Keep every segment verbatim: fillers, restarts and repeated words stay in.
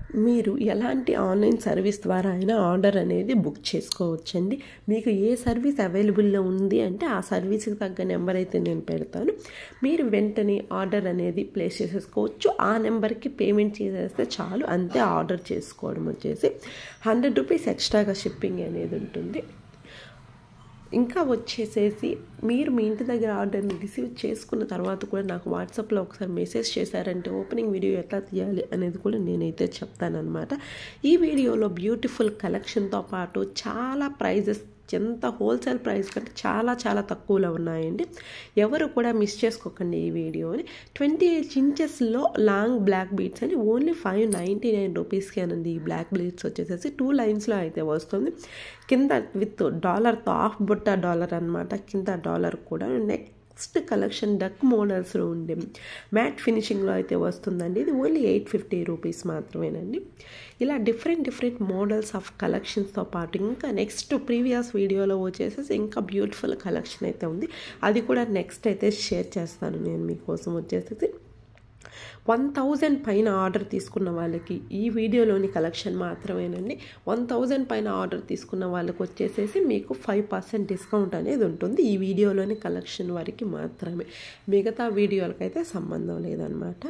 మీరు ఎలాంటి online service ద్వారా అయినా ఆర్డర్ అనేది బుక్ చేసుకోవచ్చండి. మీకు ఏ సర్వీస్ అవైలబుల్లో ఉంది అంటే ఆ సర్వీస్కి తగ్గ నెంబర్ అయితే నేను పెడతాను. మీరు వెంటనే ఆర్డర్ అనేది ప్లేస్ చేసేసుకోవచ్చు. ఆ నెంబర్కి పేమెంట్ చేసేస్తే చాలు, అంతే. ఆర్డర్ చేసుకోవడం వచ్చేసి హండ్రెడ్ రూపీస్ ఎక్స్ట్రాగా షిప్పింగ్ అనేది ఉంటుంది. ఇంకా వచ్చేసేసి మీరు మీ ఇంటి దగ్గర ఆర్డర్ని రిసీవ్ చేసుకున్న తర్వాత కూడా నాకు వాట్సాప్లో ఒకసారి మెసేజ్ చేశారంటే ఓపెనింగ్ వీడియో ఎట్లా తీయాలి అనేది కూడా నేనైతే చెప్తానన్నమాట. ఈ వీడియోలో బ్యూటిఫుల్ కలెక్షన్తో పాటు చాలా ప్రైజెస్ ఎంత హోల్సేల్ ప్రైస్ కంటే చాలా చాలా తక్కువలో ఉన్నాయండి. ఎవరు కూడా మిస్ చేసుకోకండి ఈ వీడియోని. ట్వంటీ ఎయిట్ ఇంచెస్లో లాంగ్ బ్లాక్ బీడ్స్ అని ఓన్లీ ఫైవ్ నైంటీ నైన్ రూపీస్కి అనండి. ఈ బ్లాక్ బీడ్స్ వచ్చేసేసి టూ లైన్స్లో అయితే వస్తుంది. కింద విత్ డాలర్తో హాఫ్ బుట్ట డాలర్ అనమాట. కింద డాలర్ కూడా నెక్స్ట్ కలెక్షన్ డక్ మోడల్స్లో ఉండే మ్యాట్ ఫినిషింగ్లో అయితే వస్తుందండి. ఇది ఓన్లీ ఎయిట్ ఫిఫ్టీ రూపీస్ మాత్రమేనండి. ఇలా డిఫరెంట్ డిఫరెంట్ మోడల్స్ ఆఫ్ కలెక్షన్స్తో పాటు ఇంకా నెక్స్ట్ ప్రీవియస్ వీడియోలో వచ్చేసేసి ఇంకా బ్యూటిఫుల్ కలెక్షన్ అయితే ఉంది. అది కూడా నెక్స్ట్ అయితే షేర్ చేస్తాను నేను మీకోసం. వచ్చేసేసి వన్ థౌజండ్ పైన ఆర్డర్ తీసుకున్న వాళ్ళకి ఈ వీడియోలోని కలెక్షన్ మాత్రమేనండి. వన్ థౌజండ్ పైన ఆర్డర్ తీసుకున్న వాళ్ళకి వచ్చేసేసి మీకు ఫైవ్ పర్సెంట్ డిస్కౌంట్ అనేది ఉంటుంది. ఈ వీడియోలోని కలెక్షన్ వరకు మాత్రమే, మిగతా వీడియోలకైతే సంబంధం లేదనమాట.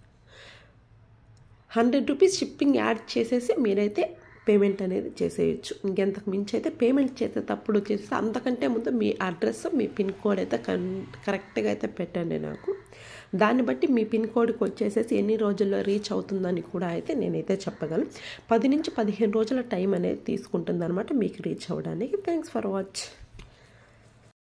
హండ్రెడ్ రూపీస్ షిప్పింగ్ యాడ్ చేసేసి మీరైతే పేమెంట్ అనేది చేసేయచ్చు. ఇంకెంతకు మించి అయితే పేమెంట్ చేసేటప్పుడు వచ్చేసి అంతకంటే ముందు మీ అడ్రస్, మీ పిన్ కోడ్ అయితే కన్ కరెక్ట్గా అయితే పెట్టండి నాకు. దాన్ని బట్టి మీ పిన్ కోడ్కి వచ్చేసేసి ఎన్ని రోజుల్లో రీచ్ అవుతుందని కూడా అయితే నేనైతే చెప్పగలను. పది నుంచి పదిహేను రోజుల టైం అనేది తీసుకుంటుంది అనమాట మీకు రీచ్ అవ్వడానికి. Thanks for watch.